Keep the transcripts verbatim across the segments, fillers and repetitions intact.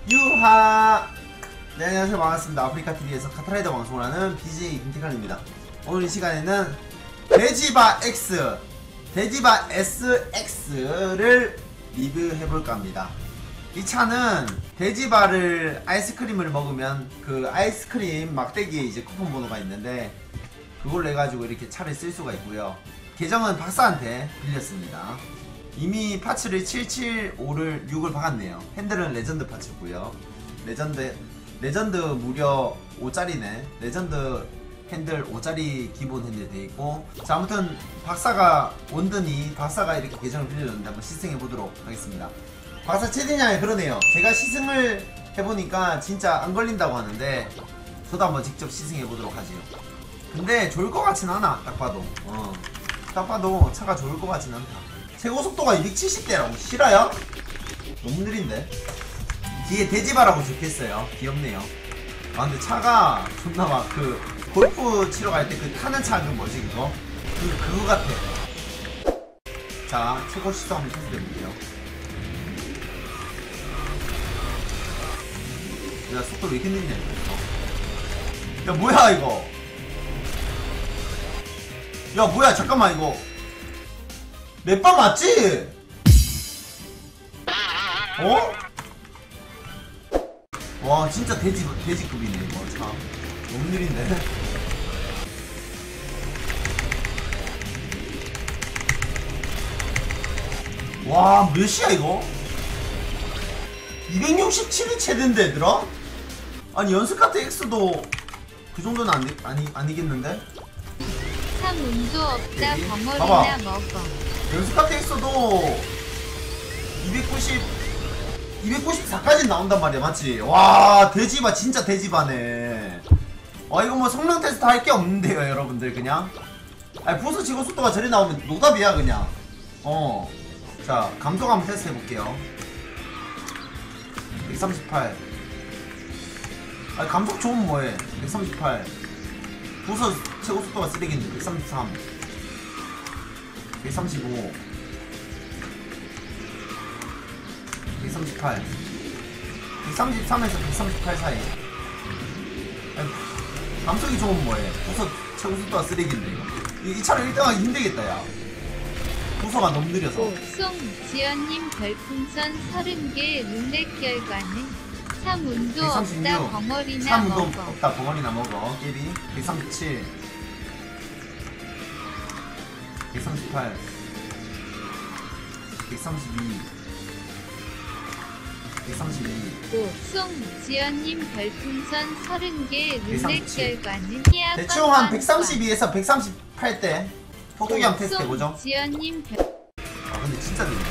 유하. 네, 안녕하세요. 반갑습니다. 아프리카티비에서 카트라이더 방송을 하는 비제이 김태칸입니다. 오늘 이 시간에는 데지바 X, 데지바 에스엑스를 리뷰해볼까 합니다. 이 차는 데지바를 아이스크림을 먹으면 그 아이스크림 막대기에 이제 쿠폰 번호가 있는데 그걸 내가지고 이렇게 차를 쓸 수가 있고요. 계정은 박사한테 빌렸습니다. 이미 파츠를 칠칠오를 육을 박았네요. 핸들은 레전드 파츠고요. 레전드 레전드 무려 오짜리네. 레전드 핸들 오짜리 기본 핸들 돼있고. 자, 아무튼 박사가 온드니 박사가 이렇게 계정을 빌려줬는데 한번 시승해보도록 하겠습니다. 박사 채팅창에 그러네요. 제가 시승을 해보니까 진짜 안 걸린다고 하는데 저도 한번 직접 시승해보도록 하지요. 근데 좋을 것 같진 않아. 딱 봐도 어. 딱 봐도 차가 좋을 것 같진 않다. 최고속도가 이백칠십 대라고. 실화야? 너무 느린데? 뒤에 데지바라고 적혀있어요. 귀엽네요. 아 근데 차가 존나 막 그 골프 치러 갈 때 그 타는 차 그 뭐지 그거? 그, 그거 같아. 자, 최고 시속 한번 테스트해볼게요. 야, 속도 왜 이렇게 느리냐 이거. 야 뭐야 이거. 야 뭐야 잠깐만 이거 맵바 맞지? 어? 와 진짜 돼지, 돼지급이네 이거 참. 너무 느린데? 와 몇이야 이거? 이백육십칠이 최대인데 얘들아? 아니 연스카트 X도 그 정도는 아니, 아니, 아니겠는데? 참 운도 없다. 벙어리나 봐봐. 먹어. 연스카트 X도 이백구십, 이백구십사까지 나온단 말이야, 맞지? 와, 돼지바, 진짜 돼지바네. 와, 이거 뭐 성능 테스트 할 게 없는데요, 여러분들, 그냥. 아니, 부서 지고 속도가 저리 나오면 노답이야, 그냥. 어. 자, 감속 한번 테스트 해볼게요. 백삼십팔. 아니, 감속 좋으면 뭐해? 백삼십팔. 부서 최고 속도가 쓰레기인데, 백삼십삼. 백삼십오. 백삼십팔. 백삼십삼에서 백삼십팔 사이. 아니, 감속이 좋으면 뭐해? 부서 최고 속도가 쓰레기인데 이거. 이, 이 차를 일 등 하기 힘들겠다 야. 부서가 너무 느려서. 송 지연님 별풍선 서른 개 룰렛 결과는 참 운도 백삼십육. 없다. 벙어리나 참 운도 먹어. 없다. 벙어리나 먹어. 깨비. 백삼십칠. 백삼십팔. 백삼십이. 백삼십이. 송 지연님 별풍선 서른 개 룰렛 백삼십칠. 결과는 대충 한 백삼십이에서 백삼십팔 대 포토기 한번 테스트 해보죠. 지연님 별... 아 근데 진짜 느리다.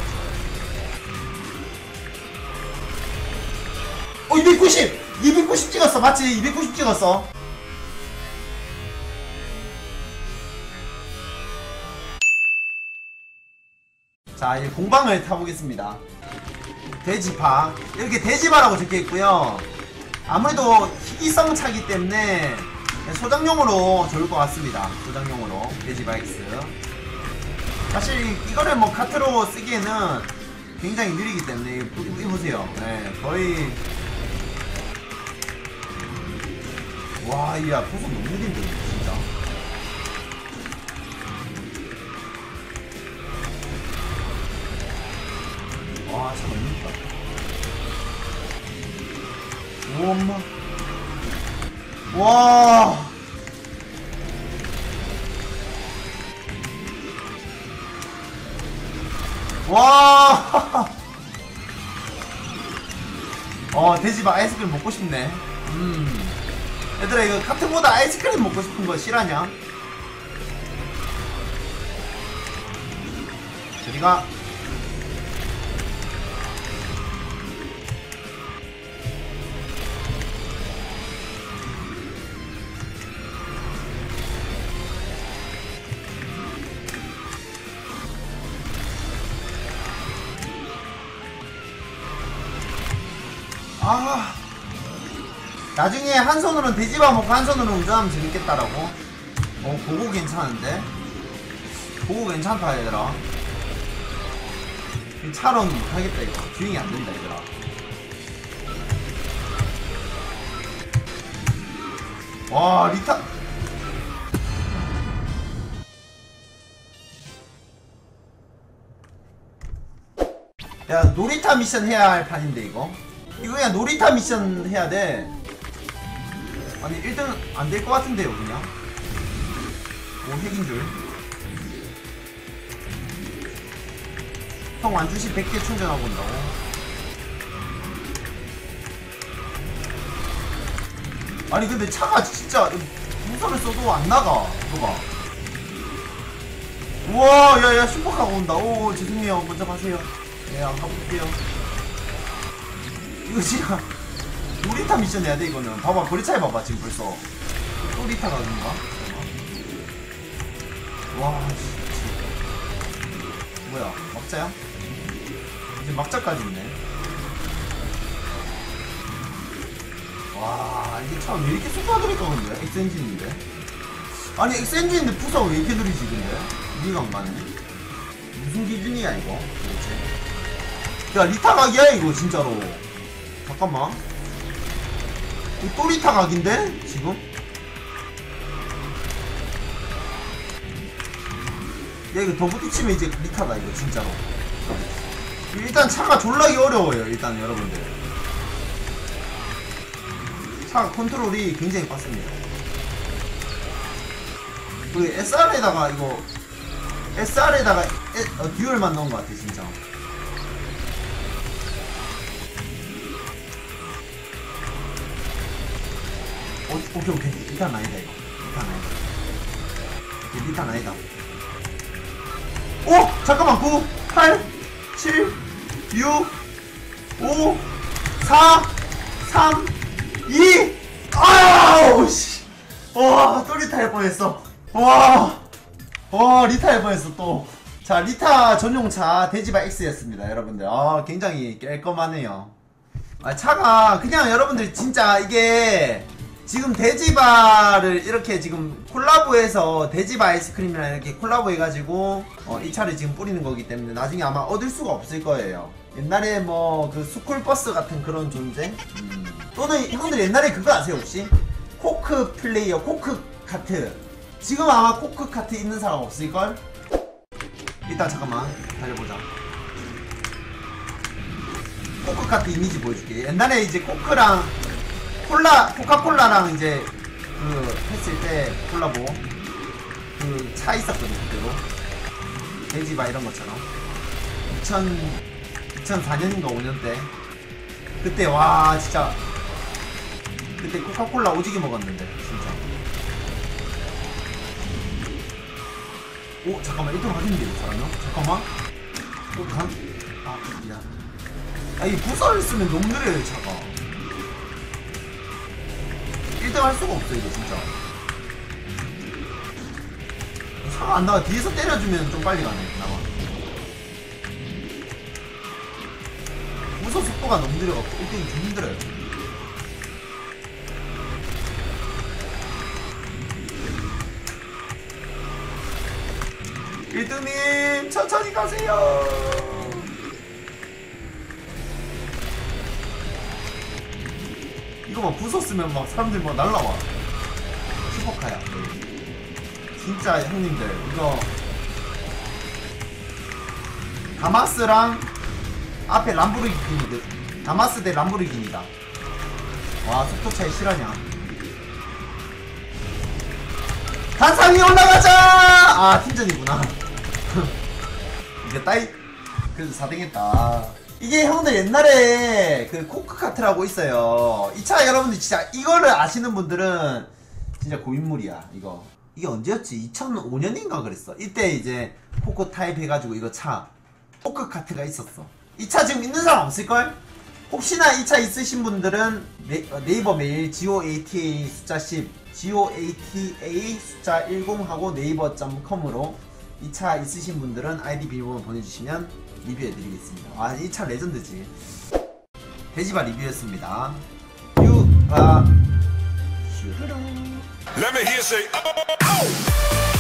어 이백구십! 이백구십 찍었어 맞지? 이백구십 찍었어. 자 이제 공방을 타보겠습니다. 돼지바 이렇게 돼지바라고 적혀있고요. 아무래도 희귀성 차기 때문에 소장용으로 좋을 것 같습니다. 소장용으로 돼지바 X. 사실 이거를 뭐 카트로 쓰기에는 굉장히 느리기 때문에 이거 보세요. 네, 거의 와 이야 부속 너무 느린데 진짜. 와 참 너무 느리다. 오 엄마 와 와! 어, 돼지바 아이스크림 먹고 싶네. 음. 얘들아, 이거 카트보다 아이스크림 먹고 싶은 거 실하냐? 저리가. 아 나중에 한 손으로는 돼지바 먹고 한 손으로는 운전하면 재밌겠다라고. 어 그거 괜찮은데? 그거 괜찮다 얘들아. 차로는 못하겠다 이거. 주행이 안된다 얘들아. 와 리타 야 놀이타 미션 해야 할 판인데 이거 이거 그냥 놀이타 미션 해야 돼. 아니 일 등 안 될 것 같은데요 그냥. 오 핵인줄. 형 완주시 백 개 충전하고 온다고. 아니 근데 차가 진짜 무선을 써도 안 나가. 이거 봐. 우와 야야 슈퍼카가 온다. 오 죄송해요 먼저 가세요. 네 안 가볼게요. 이거 진짜 놀이타 미션 해야 돼 이거는. 봐봐 거리차에 봐봐 지금 벌써 놀이타가 아닌가? 와 진짜 뭐야 막자야? 이제 막자까지 있네. 와 이게 참 왜 이렇게 속도가 근데 엑스엔진인데. 아니 엑스엔진인데 부사가 왜 이렇게 느리지 근데? 이해가 안 가네. 무슨 기준이야 이거 도대체. 야 리타 각이야 이거 진짜로. 잠깐만 이거 또 리타 각인데 지금? 야 이거 더 부딪히면 이제 리타다 이거 진짜로. 일단 차가 졸라기 어려워요 일단 여러분들. 차 컨트롤이 굉장히 빡습니다. 그 에스알에다가 이거 에스알에다가 어, 듀얼만 넣은 것 같아 진짜. 어, 오케이 오케이 리탄 아니다 이거. 리탄 아니다. 오케이, 리탄 아니다. 오! 잠깐만 구, 팔, 칠, 육, 오, 사, 삼, 이 아우 씨. 와 또 리타 할 뻔했어. 와, 와 리타 할 뻔했어 또. 자 리타 전용차 데지바 X였습니다 여러분들. 아 굉장히 깔끔하네요. 아 차가 그냥 여러분들 진짜 이게 지금 데지바를 이렇게 지금 콜라보해서 데지바 아이스크림이랑 이렇게 콜라보 해가지고 어, 이 차를 지금 뿌리는 거기 때문에 나중에 아마 얻을 수가 없을 거예요. 옛날에 뭐 그 스쿨버스 같은 그런 존재? 음. 또는 형들 옛날에 그거 아세요 혹시? 코크 플레이어 코크 카트. 지금 아마 코크 카트 있는 사람 없을걸? 일단 잠깐만 달려보자. 코크 카트 이미지 보여줄게. 옛날에 이제 코크랑 콜라, 코카콜라랑 이제 그 했을 때 콜라보 그 차 있었거든 그때도. 데지바 이런 것처럼 이천사 년인가 오 년 때 그때 와 진짜 그때 코카콜라 오지게 먹었는데 진짜. 오 잠깐만 일 등 하겠는데 이거 잘하면? 잠깐만. 오 간? 아 미안. 아 이 부서를 쓰면 너무 느려요 차가. 일 등 할 수가 없어 이거 진짜. 차가 안 나와. 뒤에서 때려주면 좀 빨리 가네 나와. 부서 속도가 너무 느려갖고 일 등이 좀 힘들어요. 일 등님 천천히 가세요. 이거 막 부쉈으면 막 사람들 막 날라와. 슈퍼카야 진짜 형님들. 이거 다마스랑 앞에 람보르기니 다마스 대 람보르기니다. 와 속도 차이 실화냐. 단상 위에 올라가자. 아 팀전이구나. 이게 따이 그래도 사 등 했다. 이게 형들 옛날에 그 코크카트라고 있어요. 이 차 여러분들 진짜 이거를 아시는 분들은 진짜 고인물이야. 이거 이게 언제였지? 이천오 년인가 그랬어. 이때 이제 코크 타입 해가지고 이거 차 코크카트가 있었어. 이 차 지금 있는 사람 없을걸? 혹시나 이 차 있으신 분들은 네, 네이버 메일 지오에이티에이 숫자 십 지오에이티에이 숫자 십 하고 네이버 닷 컴으로 이 차 있으신 분들은 아이디 비밀번호 보내주시면 리뷰해드리겠습니다. 아 이 차 레전드지. 데지바 리뷰였습니다. 유, 아, 슈르릉. Let me hear say, oh!